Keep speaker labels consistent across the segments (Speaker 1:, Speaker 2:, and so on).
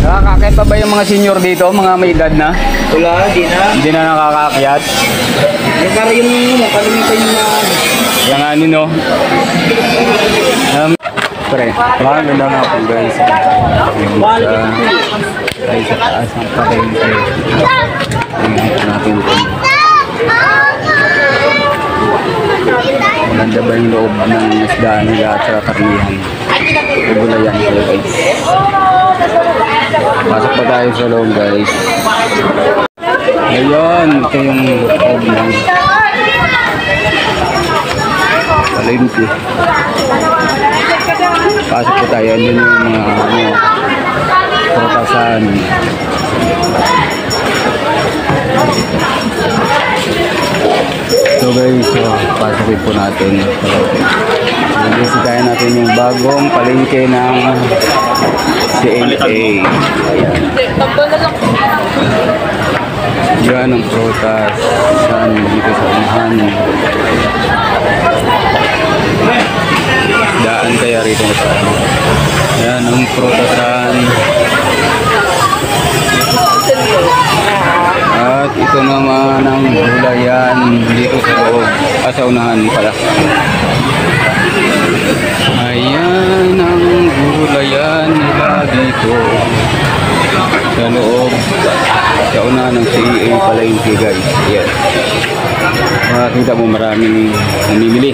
Speaker 1: Nakakakit pa ba yung mga senior dito, mga may edad na?
Speaker 2: Wala,
Speaker 1: Hindi na nakakaakyat.
Speaker 2: Para yung kalimitan yung mga...
Speaker 1: Yung ano no? Pre, maganda nga po guys. Yung ay sa taas ng palengke. Tingnan natin ito. Maganda ba yung loob ng isdaan nila at sa karnihan? Gulayan kayo guys. Pasok pa tayo sa loob guys. Ayun, ito yung loob ng palengke. Pasok po tayo, andun yung mga prutasan. So guys, pasukin po natin. Bisitahin natin yung bagong palengke ng CNA. Ayan. Yan ang prutas. Yan dito sa unahan. Daan kaya rito sa yan ang prutasan. At ito naman ang gulayan dito sa loob. Sa unahan pala. Ayan ang gulayan nila dito sa loob. Sa unahan ng CEA palengke guys. Yes. Makikita mo maraming namimili.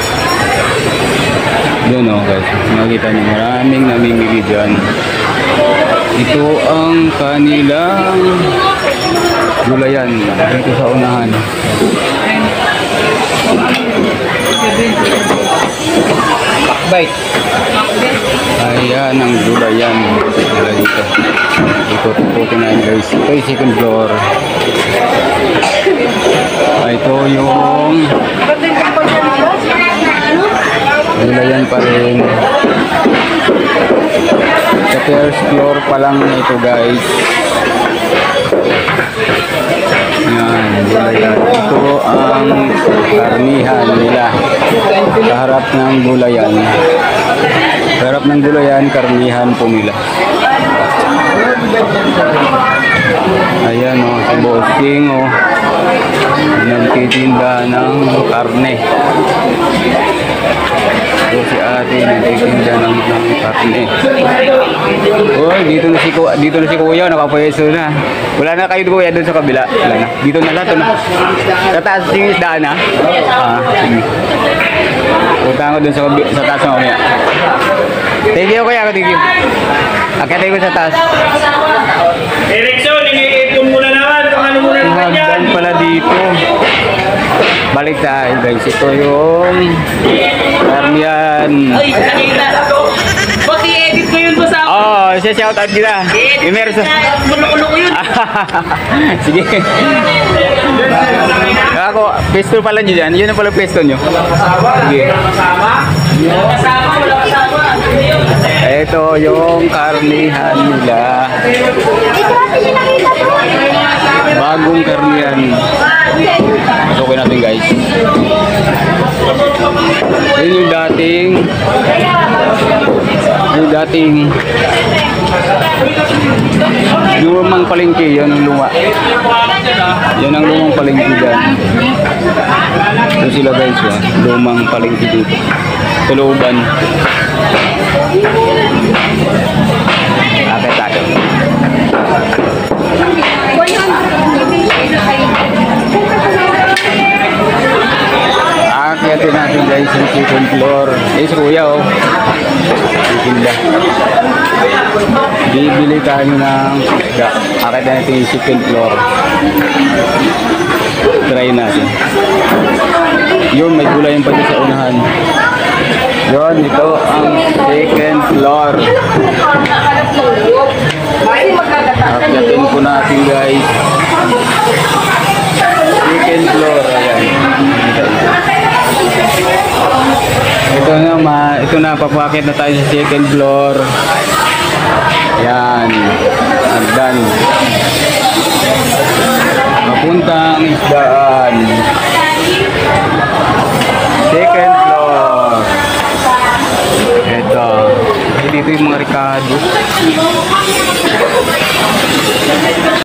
Speaker 1: Doon guys, makikita nyo maraming namimili dyan. Ito ang kanilang gulayan dito sa unahan.
Speaker 2: Bite.
Speaker 1: Ayan ang gulayan nila dito. Ikutin na guys. Ito yung second floor. Ito yung gulayan pa rin. Sa first floor pa lang ito guys. Yan, gulayan. Ito ang karnihan nila. Sa harap ng gulayan. Sa harap ng gulayan, karnihan po nila. Ayan si bossing nagtitinda ng karne. Ito si ate nagtitinda ng karne. Uy, dito na si kuya, nakapwesto na. Wala na kayo kuya doon sa kabila. Wala na. Dito na lahat na. Sa taas yung isdaan na. Sige. Punta ko doon sa taas mamaya. Thank you kuya, thank you. Akitay ko sa taas.
Speaker 2: Direksyon, ipon muna naman. Kung ano muna naman yan.
Speaker 1: Hagdan pala dito. Balik tayo guys. Ito yung karnihan.
Speaker 2: Ay, nakita. Boss, i-edit ko yun po sa ako.
Speaker 1: Shout out kita.
Speaker 2: I-edit ko na. Bulo-ulo ko yun.
Speaker 1: Sige. Ako, pesto pala nyo dyan. Yun ang pala pesto nyo. Sige. Ito yung karnihan nila. Bagong karnihan. Pasukin natin guys. Yun yung dating lumang palengke. Yan ang luma. Yan ang lumang palengke dyan. Ito sila guys, lumang palengke dito sa looban. Akit tayo. Akitin natin guys yung second floor. Si kuya titinda. Bibili tayo ng isda. Akitin natin yung second floor. Try natin. Yun, may gulayan pa dito sa unahan. Yun, ito ang second floor. Akitin po natin guys. Second floor. Ayan. Ito na, papakit na tayo sa second floor. Yan. Hagdan. Papuntang isdaan. Second floor. Ito. Dito yung mga Ricardo.